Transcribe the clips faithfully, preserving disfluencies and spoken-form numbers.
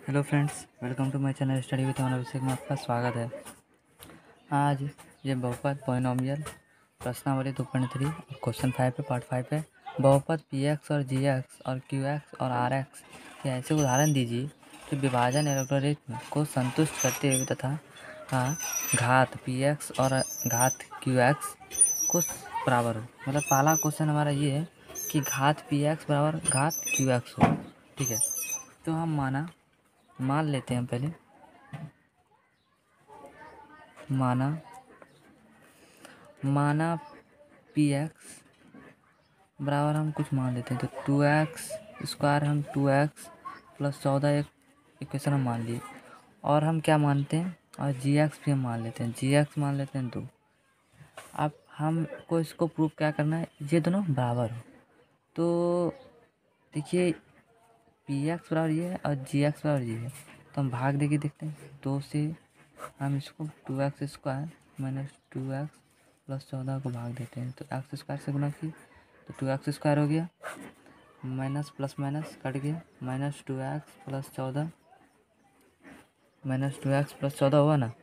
Hello friends, welcome to my channel study with Aman Abhishek में आपका स्वागत है। आज ये बहुपद पॉलिनोमियल प्रश्नावली दो पॉइंट थ्री क्वेश्चन फाइव पे पार्ट फाइव है। बहुपद पी एक्स और जी एक्स और क्यू एक्स और आर एक्स के ऐसे उदाहरण दीजिए जो विभाजन एल्गोरिथम को संतुष्ट करते हुए तथा का घात पी एक्स और घात क्यू एक्स को बराबर हो। मतलब पहला क्वेश्चन हमारा ये है कि घात पी एक्स बराबर घात क्यू एक्स हो। ठीक है, तो हम माना मान लेते हैं पहले माना माना पी एक्स बराबर हम कुछ मान लेते हैं, तो टू एक्स स्क्वायर हम टू एक्स प्लस चौदह एक इक्वेशन हम मान लिए। और हम क्या मानते हैं, और जी एक्स भी हम मान लेते हैं, जी एक्स मान लेते हैं दो। अब हमको इसको प्रूव क्या करना है, ये दोनों बराबर हो। तो देखिए पी एक्स बराबर ये है और जी एक्स बराबर ये है, तो हम भाग देके देखते हैं। दो से हम इसको two X square minus two X plus चौदह को भाग देते हैं, तो एक्स स्क्वायर से गुना की तो टू एक्स स्क्वायर हो गया, माइनस प्लस माइनस कट गया, माइनस टू एक्स प्लस चौदह माइनस टू एक्स प्लस चौदह हुआ ना,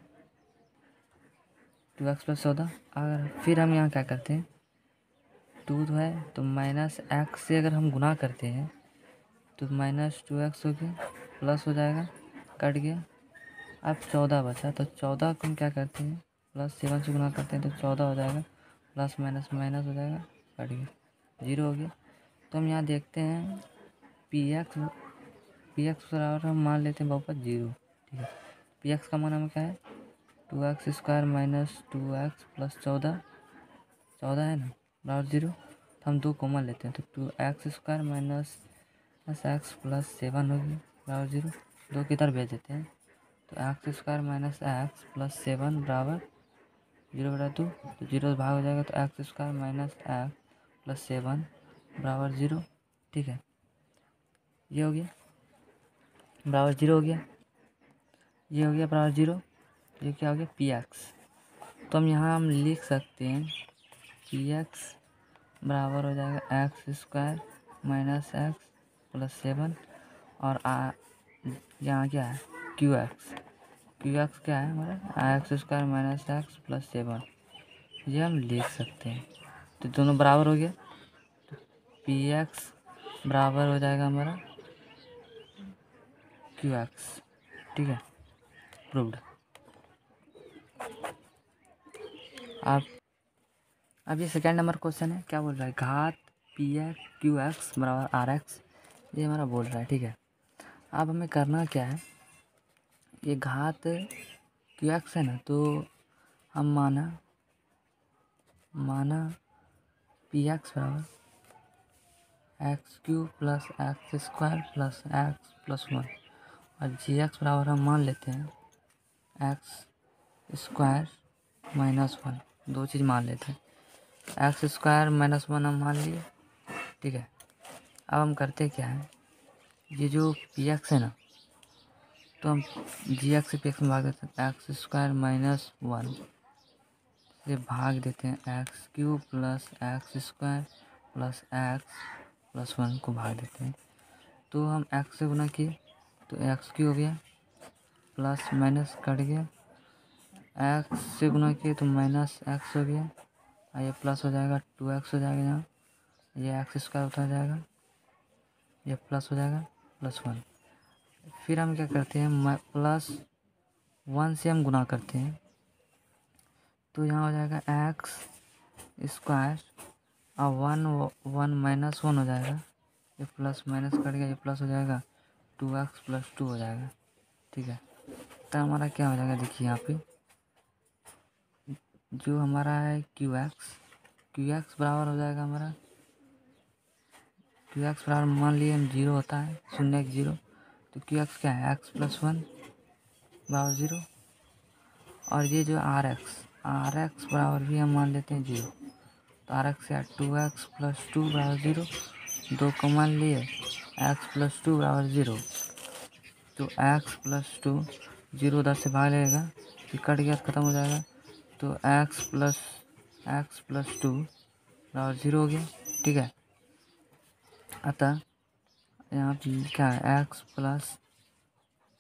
टू एक्स प्लस चौदह। अगर फिर हम यहाँ क्या करते हैं, टू तो है तो माइनस एक्स से अगर हम गुना करते हैं तो माइनस टू एक्स हो गया, प्लस हो जाएगा, कट गया। अब चौदह बचा, तो चौदह को हम क्या करते हैं, प्लस सेवन से गुना करते हैं तो चौदह हो जाएगा, प्लस माइनस माइनस हो जाएगा, कट गया, जीरो हो गया। तो हम यहाँ देखते हैं पी एक्स पी एक्स बराबर हम मान लेते हैं बहुपद जीरो। ठीक है, पी एक्स का मान हमें क्या है, two X square minus two X plus चौदह चौदह है ना बराबर जीरो। तो हम दो कॉमन लेते हैं, तो two X square minus X plus seven हो गया बराबर जीरो। दो किधर भेज देते हैं, तो X square minus X plus seven बराबर जीरो बटा टू, तो जीरो से भाग हो जाएगा, तो X square minus X plus seven बराबर जीरो। ठीक है, ये हो गया बराबर जीरो हो गया, ये हो गया बराबर जीरो, ये क्या हो गया पी एक्स। तो हम यहाँ हम लिख सकते हैं पी एक्स बराबर हो जाएगा X square minus X plus seven, और आ यहाँ क्या है क्यू एक्स क्यू एक्स क्या है हमारा X square minus X plus seven, ये हम लिख सकते हैं। तो दोनों बराबर हो गया, तो पी एक्स बराबर हो जाएगा हमारा क्यू एक्स। ठीक है, प्रूव्ड। अब अब ये सेकेंड नंबर क्वेश्चन है, क्या बोल रहा है, घात पी एक्स क्यू एक्स बराबर आर एक्स, ये हमारा बोल रहा है। ठीक है, अब हमें करना क्या है, ये घात क्यू एक्स है ना, तो हम माना माना पी एक्स बराबर X Q plus X square plus X plus one, और जी एक्स बराबर हम मान लेते हैं एक्स स्क्वायर माइनस वन, दो चीज़ मान लेते हैं, एक्स स्क्वायर माइनस वन हम मान लिए। ठीक है, अब हम करते क्या है, ये जो पी एक्स है ना, तो हम जी एक्स से पी एक्स में भाग देते हैं, एक्स स्क्वायर माइनस वन से भाग देते हैं X cube plus X square plus X plus one को भाग देते हैं। तो हम एक्स से गुना किए तो एक्स क्यू हो गया, प्लस माइनस कट गया, एक्स से गुना किए तो माइनस एक्स हो गया, और ये प्लस हो जाएगा, टू एक्स हो जाएगा, यहाँ ये एक्स स्क्वायर उतर जाएगा, ये प्लस हो जाएगा प्लस वन। फिर हम क्या करते हैं, प्लस वन से हम गुना करते हैं, तो यहाँ हो जाएगा एक्स स्क्वायर और वन वन माइनस वन हो जाएगा, ये प्लस माइनस कट गया, ये प्लस हो जाएगा, टू एक्स प्लस टू हो जाएगा। ठीक है, तो हमारा क्या हो जाएगा, देखिए यहाँ पे जो हमारा है क्यू एक्स क्यू एक्स बराबर हो जाएगा हमारा क्यू एक्स बराबर मान लिए हम जीरो होता है, शून्य एक जीरो, तो क्यू एक्स क्या है एक्स प्लस वन बराबर जीरो। और ये जो आर एक्स आर एक्स बराबर भी हम मान लेते हैं जीरो, तो आर एक्स या टू एक्स प्लस टू बराबर जीरो, दो को मान लिए एक्स प्लस टू बराबर जीरो, तो एक्स प्लस टू जीरो उधर से भाग लगेगा, फिर कट गया ख़त्म हो जाएगा, तो X plus X plus two बराबर जीरो हो गया। ठीक है, अतः यहाँ पे क्या है एक्स प्लस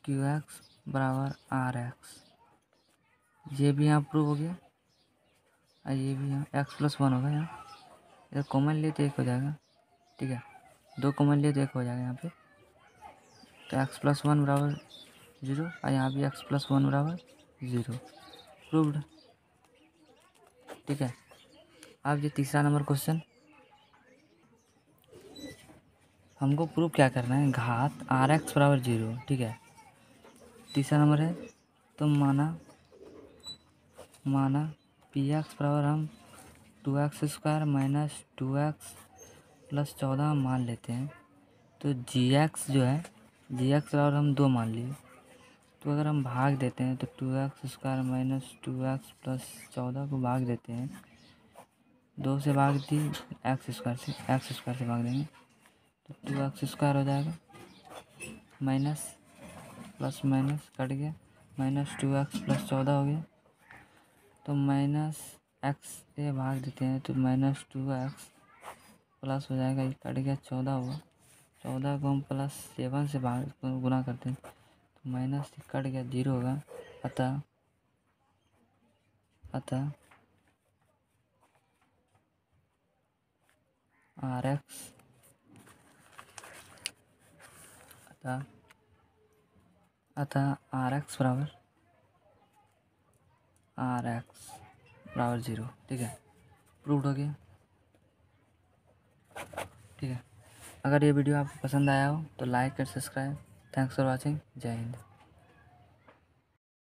क्यू एक्स बराबर आर एक्स, ये भी यहाँ प्रूव हो गया और ये भी यहाँ एक्स प्लस वन होगा। यहाँ इधर कॉमन लिए तो एक हो जाएगा, ठीक है, दो कॉमन लिए तो एक हो जाएगा यहाँ पे। तो एक्स प्लस वन बराबर ज़ीरो और यहाँ भी एक्स प्लस वन बराबर ज़ीरो, प्रूव्ड, ठीक है। अब ये तीसरा नंबर क्वेश्चन, हमको प्रूव क्या करना है, घात आर एक्स बराबर जीरो, ठीक है। तीसरा नंबर है, तो माना माना पी एक्स बराबर हम two X square minus two X plus चौदह मान लेते हैं। तो जी एक्स जो है, जी एक्स बराबर हम दो मान लिए, तो अगर हम भाग देते हैं तो two X square minus two X plus चौदह को भाग देते हैं, दो से भाग दी एक्स स्क्वायर से, एक्स स्क्वायर से भाग देंगे तो टू एक्स स्क्वायर हो जाएगा, माइनस प्लस माइनस कट गया, माइनस टू एक्स प्लस चौदह हो गया। तो माइनस एक्स से भाग देते हैं तो माइनस टू एक्स प्लस हो जाएगा, ये कट गया, चौदह हुआ, चौदह को हम प्लस सेवन से भाग गुना करते हैं तो माइनस कट गया, जीरो होगा। अतः अतः आर एक्स अतः अतः आर एक्स बराबर आर एक्स बराबर ज़ीरो, ठीक है, प्रूव्ड हो गया, ठीक है। अगर ये वीडियो आपको पसंद आया हो तो लाइक और सब्सक्राइब। Thanks for watching. जय हिंद।